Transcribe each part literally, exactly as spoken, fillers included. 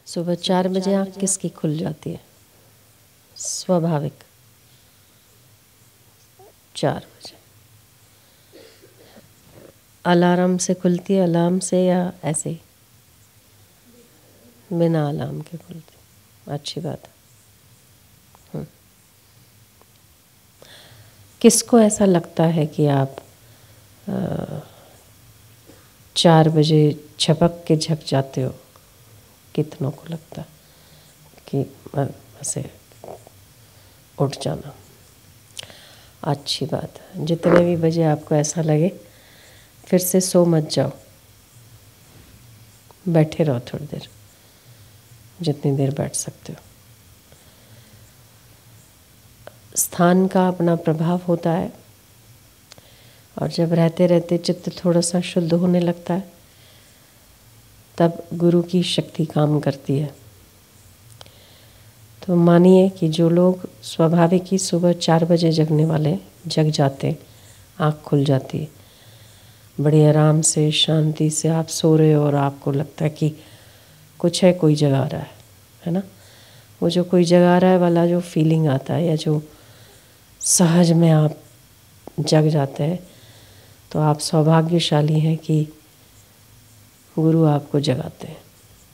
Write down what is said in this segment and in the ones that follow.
सुबह चार बजे आँख किसकी खुल जाती है? स्वाभाविक चार बजे। अलार्म से खुलती है, अलार्म से या ऐसे ही? बिना अलार्म के खुलती। अच्छी बात है। किसको ऐसा लगता है कि आप आ, चार बजे झपक के झक जाते हो? कितनों को लगता है कि ऐसे उठ जाना? अच्छी बात है। जितने भी बजे आपको ऐसा लगे फिर से सो मत जाओ, बैठे रहो थोड़ी देर, जितनी देर बैठ सकते हो। स्थान का अपना प्रभाव होता है, और जब रहते रहते चित्त थोड़ा सा शुद्ध होने लगता है तब गुरु की शक्ति काम करती है। तो मानिए कि जो लोग स्वाभाविक ही सुबह चार बजे जगने वाले जग जाते, आँख खुल जाती है, बड़े आराम से शांति से आप सो रहे हो और आपको लगता है कि कुछ है, कोई जगा रहा है, है ना? वो जो कोई जगा रहा है वाला जो फीलिंग आता है, या जो सहज में आप जग जाते हैं, तो आप सौभाग्यशाली हैं कि गुरु आपको जगाते हैं।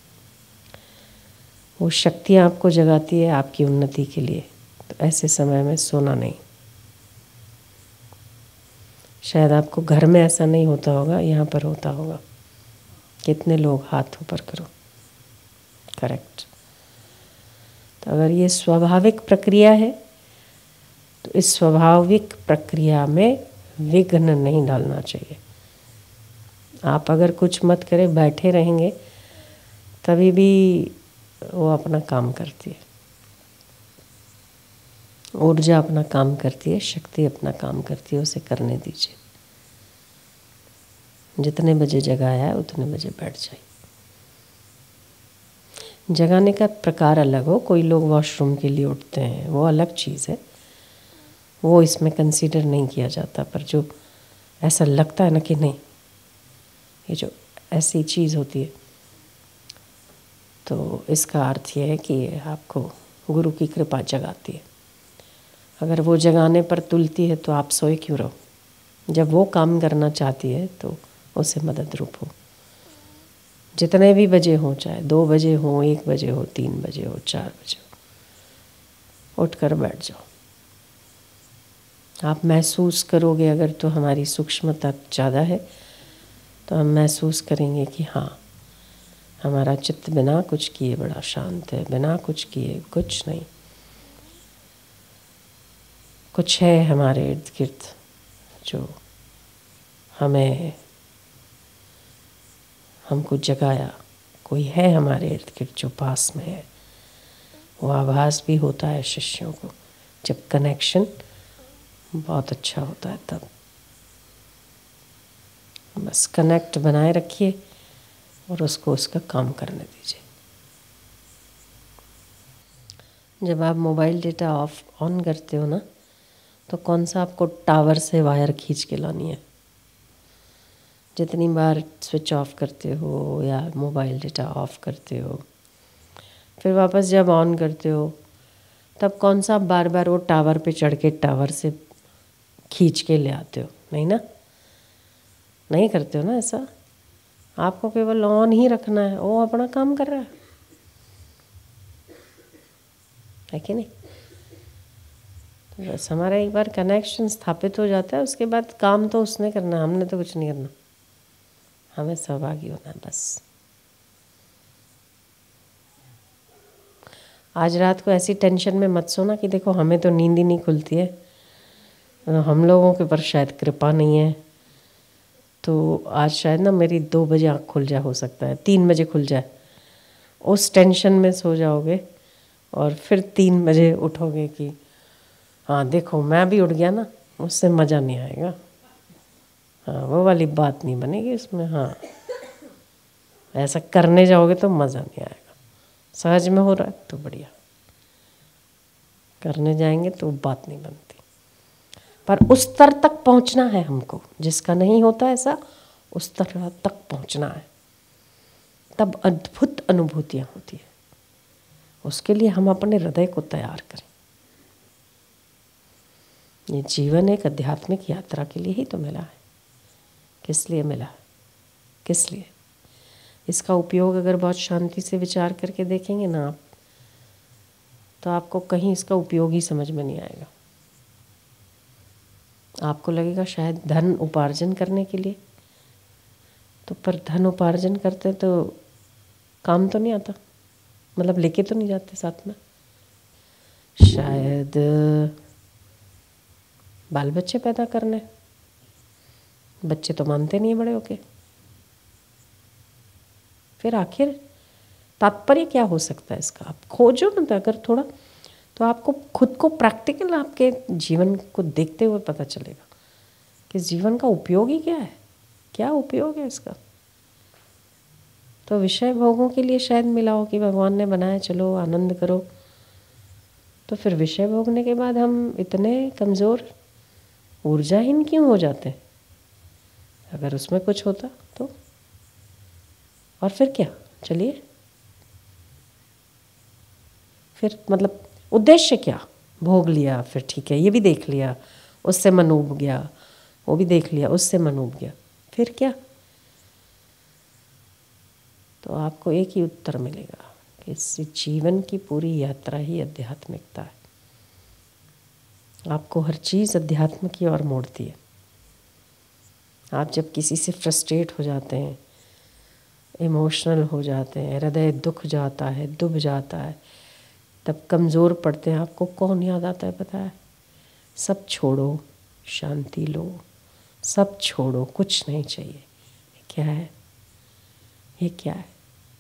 वो शक्ति आपको जगाती है आपकी उन्नति के लिए। तो ऐसे समय में सोना नहीं। शायद आपको घर में ऐसा नहीं होता होगा, यहाँ पर होता होगा। कितने लोग हाथ ऊपर करो। करेक्ट। तो अगर ये स्वाभाविक प्रक्रिया है तो इस स्वाभाविक प्रक्रिया में विघ्न नहीं डालना चाहिए। आप अगर कुछ मत करें, बैठे रहेंगे, तभी भी वो अपना काम करती है। ऊर्जा अपना काम करती है, शक्ति अपना काम करती है, उसे करने दीजिए। जितने बजे जगाया है उतने बजे बैठ जाइए। जगाने का प्रकार अलग हो, कोई लोग वॉशरूम के लिए उठते हैं, वो अलग चीज़ है, वो इसमें कंसीडर नहीं किया जाता। पर जो ऐसा लगता है ना कि नहीं, ये जो ऐसी चीज़ होती है, तो इसका अर्थ ये है कि आपको गुरु की कृपा जगाती है। अगर वो जगाने पर तुलती है तो आप सोए क्यों रहो? जब वो काम करना चाहती है तो उसे मदद रूप हो। जितने भी बजे हो, चाहे दो बजे हो, एक बजे हो, तीन बजे हो, चार बजे हो, उठकर बैठ जाओ। आप महसूस करोगे, अगर तो हमारी सूक्ष्मता ज़्यादा है तो हम महसूस करेंगे कि हाँ, हमारा चित्त बिना कुछ किए बड़ा शांत है, बिना कुछ किए कुछ नहीं, कुछ है हमारे इर्द गिर्द जो हमें हमको जगाया, कोई है हमारे इर्द गिर्द जो पास में है। वो आभास भी होता है शिष्यों को जब कनेक्शन बहुत अच्छा होता है तब। बस कनेक्ट बनाए रखिए और उसको उसका काम करने दीजिए। जब आप मोबाइल डेटा ऑफ ऑन करते हो ना, तो कौन सा आपको टावर से वायर खींच के लानी है? जितनी बार स्विच ऑफ करते हो या मोबाइल डेटा ऑफ करते हो, फिर वापस जब ऑन करते हो, तब कौन सा बार बार वो टावर पे चढ़ के टावर से खींच के ले आते हो? नहीं ना, नहीं करते हो ना ऐसा। आपको केवल ऑन ही रखना है, वो अपना काम कर रहा है, है कि नहीं? तो बस हमारा एक बार कनेक्शन स्थापित हो जाता है, उसके बाद काम तो उसने करना है, हमने तो कुछ नहीं करना। हमें सहभागी होना है बस। आज रात को ऐसी टेंशन में मत सोना कि देखो हमें तो नींद ही नहीं खुलती है, हम लोगों के पर शायद कृपा नहीं है, तो आज शायद ना मेरी दो बजे आँख खुल जाए, हो सकता है तीन बजे खुल जाए। उस टेंशन में सो जाओगे और फिर तीन बजे उठोगे कि हाँ देखो मैं भी उठ गया ना, उससे मज़ा नहीं आएगा। हाँ, वो वाली बात नहीं बनेगी उसमें। हाँ, ऐसा करने जाओगे तो मज़ा नहीं आएगा। सहज में हो रहा है तो बढ़िया, करने जाएंगे तो बात नहीं बनती। पर उस स्तर तक पहुंचना है हमको, जिसका नहीं होता ऐसा, उस स्तर तक पहुंचना है, तब अद्भुत अनुभूतियाँ होती है। उसके लिए हम अपने हृदय को तैयार करें। ये जीवन एक आध्यात्मिक यात्रा के लिए ही तो मिला है। किस लिए मिला है? किस लिए? इसका उपयोग अगर बहुत शांति से विचार करके देखेंगे ना आप, तो आपको कहीं इसका उपयोग ही समझ में नहीं आएगा। आपको लगेगा शायद धन उपार्जन करने के लिए, तो पर धन उपार्जन करते तो काम तो नहीं आता, मतलब लेके तो नहीं जाते साथ में। शायद बाल बच्चे पैदा करने, बच्चे तो मानते नहीं बड़े होके। फिर आखिर तात्पर्य क्या हो सकता है इसका? आप खोजो ना अगर थोड़ा, तो आपको खुद को प्रैक्टिकल आपके जीवन को देखते हुए पता चलेगा कि जीवन का उपयोग ही क्या है, क्या उपयोग है इसका। तो विषय भोगों के लिए शायद मिला हो कि भगवान ने बनाया, चलो आनंद करो, तो फिर विषय भोगने के बाद हम इतने कमज़ोर, ऊर्जाहीन क्यों हो जाते? अगर उसमें कुछ होता तो। और फिर क्या? चलिए, फिर मतलब उद्देश्य क्या? भोग लिया, फिर ठीक है, ये भी देख लिया, उससे मन उब गया, वो भी देख लिया, उससे मन उब गया, फिर क्या? तो आपको एक ही उत्तर मिलेगा कि इस जीवन की पूरी यात्रा ही आध्यात्मिकता है। आपको हर चीज़ अध्यात्म की ओर मोड़ती है। आप जब किसी से फ्रस्ट्रेट हो जाते हैं, इमोशनल हो जाते हैं, हृदय दुख जाता है, डूब जाता है, तब कमज़ोर पड़ते हैं, आपको कौन याद आता है पता है? सब छोड़ो, शांति लो, सब छोड़ो, कुछ नहीं चाहिए। ये क्या है? ये क्या है?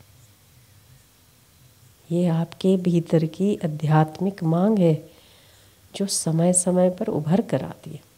ये आपके भीतर की आध्यात्मिक मांग है जो समय समय पर उभर कर आती है।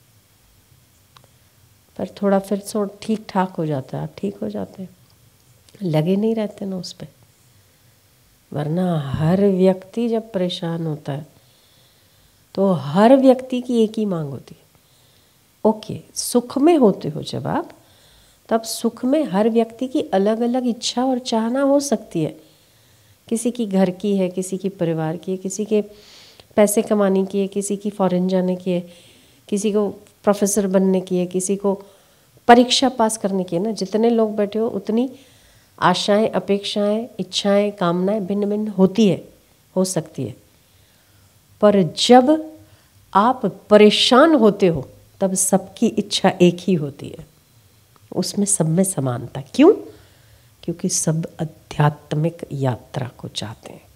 पर थोड़ा फिर सो ठीक ठाक हो जाता है, आप ठीक हो जाते हैं, लगे नहीं रहते ना उस पर। वरना हर व्यक्ति जब परेशान होता है तो हर व्यक्ति की एक ही मांग होती है। ओके, सुख में होते हो जब आप, तब सुख में हर व्यक्ति की अलग अलग इच्छा और चाहना हो सकती है। किसी की घर की है, किसी की परिवार की है, किसी के पैसे कमाने की है, किसी की फॉरेन जाने की है, किसी को प्रोफेसर बनने की है, किसी को परीक्षा पास करने की है ना। जितने लोग बैठे हो उतनी आशाएं, अपेक्षाएं, इच्छाएं, कामनाएं भिन्न भिन्न होती है, हो सकती है। पर जब आप परेशान होते हो तब सबकी इच्छा एक ही होती है, उसमें सब में समानता। क्यों? क्योंकि सब आध्यात्मिक यात्रा को चाहते हैं,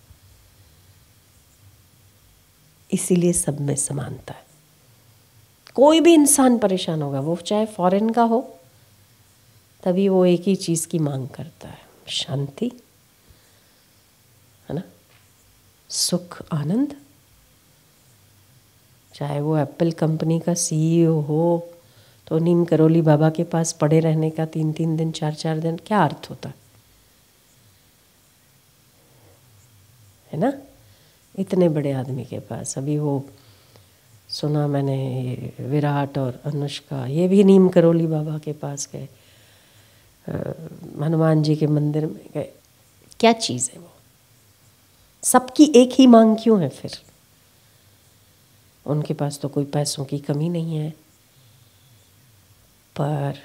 इसीलिए सब में समानता है। कोई भी इंसान परेशान होगा, वो चाहे फॉरेन का हो, तभी वो एक ही चीज़ की मांग करता है, शांति, है ना, सुख, आनंद। चाहे वो एप्पल कंपनी का सीईओ हो, तो नीम करोली बाबा के पास पड़े रहने का तीन तीन दिन, चार चार दिन क्या अर्थ होता है ना? इतने बड़े आदमी के पास, अभी वो सुना मैंने, विराट और अनुष्का, ये भी नीम करोली बाबा के पास गए, हनुमान जी के मंदिर में गए। क्या चीज़ है वो? सबकी एक ही मांग क्यों है फिर? उनके पास तो कोई पैसों की कमी नहीं है, पर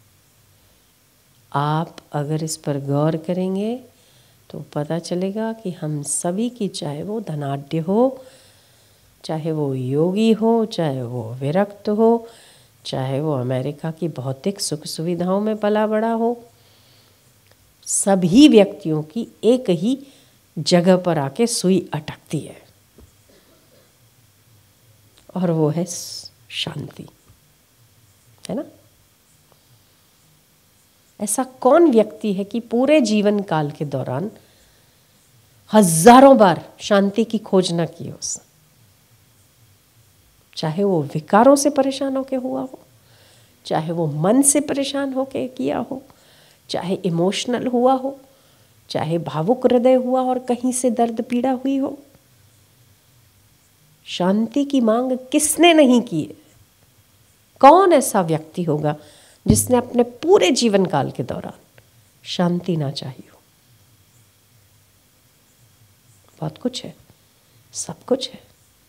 आप अगर इस पर गौर करेंगे तो पता चलेगा कि हम सभी की, चाहे वो धनाढ्य हो, चाहे वो योगी हो, चाहे वो विरक्त हो, चाहे वो अमेरिका की भौतिक सुख सुविधाओं में पला बड़ा हो, सभी व्यक्तियों की एक ही जगह पर आके सुई अटकती है, और वो है शांति, है ना? ऐसा कौन व्यक्ति है कि पूरे जीवन काल के दौरान हजारों बार शांति की खोज न की हो? चाहे वो विकारों से परेशान होके हुआ हो, चाहे वो मन से परेशान होके किया हो, चाहे इमोशनल हुआ हो, चाहे भावुक हृदय हुआ और कहीं से दर्द पीड़ा हुई हो, शांति की मांग किसने नहीं की है? कौन ऐसा व्यक्ति होगा जिसने अपने पूरे जीवन काल के दौरान शांति ना चाहिए हो? बहुत कुछ है, सब कुछ है।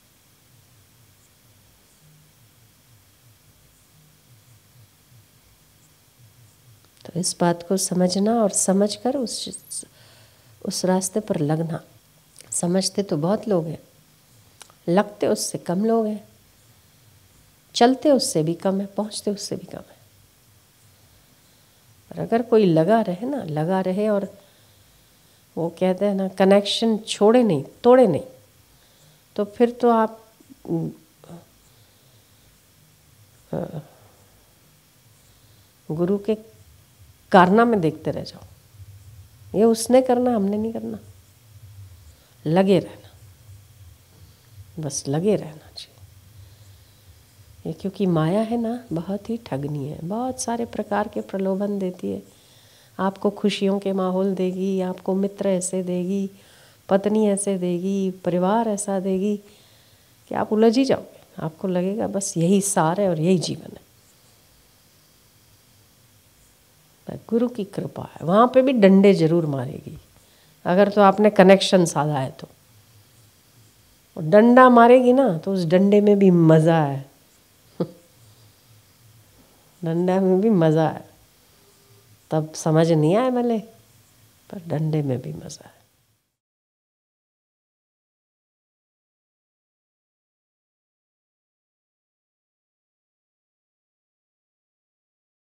तो इस बात को समझना और समझकर उस उस रास्ते पर लगना। समझते तो बहुत लोग हैं, लगते उससे कम लोग हैं, चलते उससे भी कम है, पहुंचते उससे भी कम है। और अगर कोई लगा रहे ना, लगा रहे और वो कहते हैं ना, कनेक्शन छोड़े नहीं, तोड़े नहीं, तो फिर तो आप गुरु के कारनामे देखते रह जाओ। ये उसने करना, हमने नहीं करना। लगे रहना, बस लगे रहना चाहिए। ये क्योंकि माया है ना, बहुत ही ठगनी है, बहुत सारे प्रकार के प्रलोभन देती है। आपको खुशियों के माहौल देगी, आपको मित्र ऐसे देगी, पत्नी ऐसे देगी, परिवार ऐसा देगी कि आप उलझ ही जाओगे। आपको लगेगा बस यही सार है और यही जीवन है। गुरु की कृपा है, वहाँ पे भी डंडे जरूर मारेगी अगर तो आपने कनेक्शन साधा है तो। और डंडा मारेगी ना तो उस डंडे में भी मज़ा है। डंडा में भी मज़ा है, तब समझ नहीं आए भले, पर डंडे में भी मज़ा है।